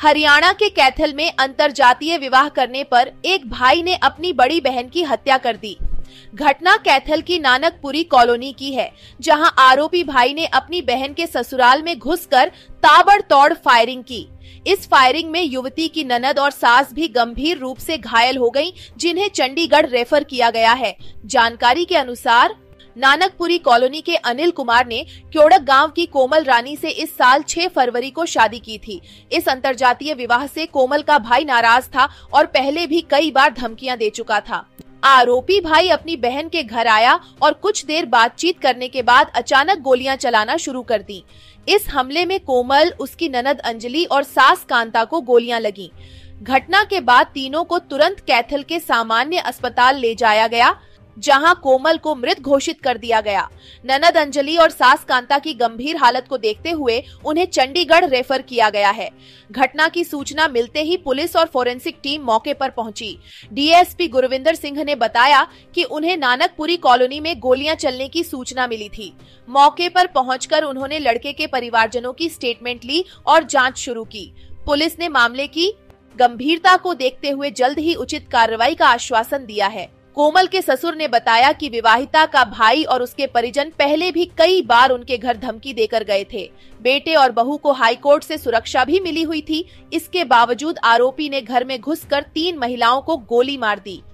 हरियाणा के कैथल में अंतरजातीय विवाह करने पर एक भाई ने अपनी बड़ी बहन की हत्या कर दी। घटना कैथल की नानकपुरी कॉलोनी की है, जहां आरोपी भाई ने अपनी बहन के ससुराल में घुसकर ताबड़तोड़ फायरिंग की। इस फायरिंग में युवती की ननद और सास भी गंभीर रूप से घायल हो गईं, जिन्हें चंडीगढ़ रेफर किया गया है। जानकारी के अनुसार नानकपुरी कॉलोनी के अनिल कुमार ने क्योड़क गांव की कोमल रानी से इस साल 6 फरवरी को शादी की थी। इस अंतरजातीय विवाह से कोमल का भाई नाराज था और पहले भी कई बार धमकियां दे चुका था। आरोपी भाई अपनी बहन के घर आया और कुछ देर बातचीत करने के बाद अचानक गोलियां चलाना शुरू कर दी। इस हमले में कोमल, उसकी ननद अंजलि और सास कांता को गोलियां लगीं। घटना के बाद तीनों को तुरंत कैथल के सामान्य अस्पताल ले जाया गया, जहां कोमल को मृत घोषित कर दिया गया। ननद अंजलि और सास कांता की गंभीर हालत को देखते हुए उन्हें चंडीगढ़ रेफर किया गया है। घटना की सूचना मिलते ही पुलिस और फोरेंसिक टीम मौके पर पहुंची। डीएसपी गुरविंदर सिंह ने बताया कि उन्हें नानकपुरी कॉलोनी में गोलियां चलने की सूचना मिली थी। मौके पर पहुंचकर उन्होंने लड़के के परिवारजनों की स्टेटमेंट ली और जाँच शुरू की। पुलिस ने मामले की गंभीरता को देखते हुए जल्द ही उचित कार्रवाई का आश्वासन दिया है। कोमल के ससुर ने बताया कि विवाहिता का भाई और उसके परिजन पहले भी कई बार उनके घर धमकी देकर गए थे। बेटे और बहू को हाईकोर्ट से सुरक्षा भी मिली हुई थी। इसके बावजूद आरोपी ने घर में घुसकर 3 महिलाओं को गोली मार दी।